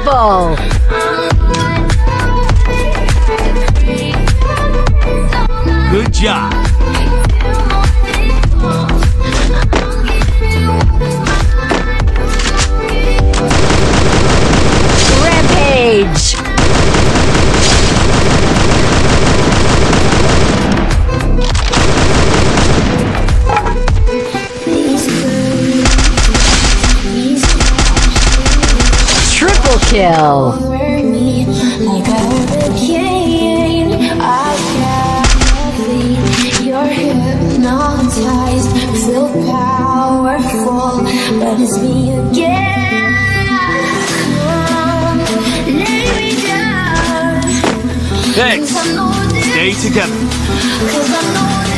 Unstoppable! Good job. Rampage! Triple kill! Feel powerful, but it's me again. Lay me down. Thanks. Stay together. 'Cause I know